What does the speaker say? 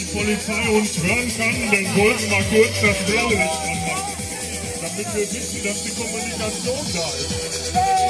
Polizei uns hören kann, dann wollen wir mal kurz das Blaulicht anmachen, damit wir wissen, dass die Kommunikation da ist.